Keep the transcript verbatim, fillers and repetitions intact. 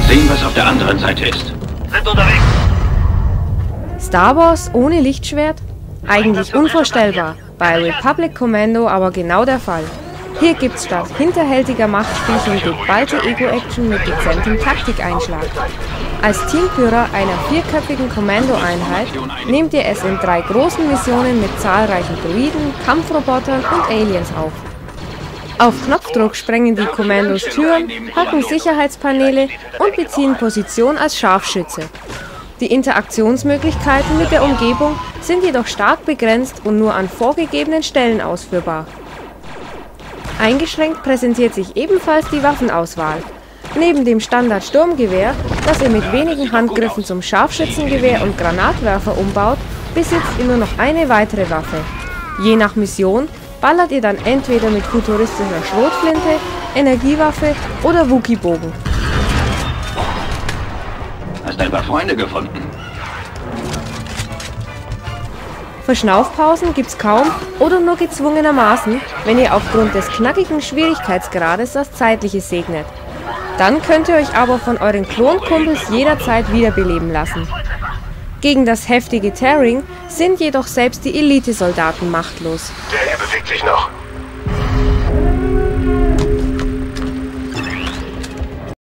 sehen, was auf der anderen Seite ist. Sind unterwegs. Star Wars ohne Lichtschwert? Eigentlich unvorstellbar, bei Republic Commando aber genau der Fall. Hier gibt's statt hinterhältiger Machtspielchen geballte Ego-Action mit dezentem Taktikeinschlag. Als Teamführer einer vierköpfigen Kommando-Einheit nehmt ihr es in drei großen Missionen mit zahlreichen Droiden, Kampfrobotern und Aliens auf. Auf Knopfdruck sprengen die Kommandos Türen, hacken Sicherheitspaneele und beziehen Position als Scharfschütze. Die Interaktionsmöglichkeiten mit der Umgebung sind jedoch stark begrenzt und nur an vorgegebenen Stellen ausführbar. Eingeschränkt präsentiert sich ebenfalls die Waffenauswahl. Neben dem Standard-Sturmgewehr, das ihr mit wenigen Handgriffen zum Scharfschützengewehr und Granatwerfer umbaut, besitzt ihr nur noch eine weitere Waffe. Je nach Mission ballert ihr dann entweder mit futuristischer Schrotflinte, Energiewaffe oder Wookie-Bogen. Hast ein paar Freunde gefunden? Verschnaufpausen gibt's kaum oder nur gezwungenermaßen, wenn ihr aufgrund des knackigen Schwierigkeitsgrades das Zeitliche segnet. Dann könnt ihr euch aber von euren Klonkumpels jederzeit wiederbeleben lassen. Gegen das heftige Tearing sind jedoch selbst die Elite-Soldaten machtlos. Der hier bewegt sich noch.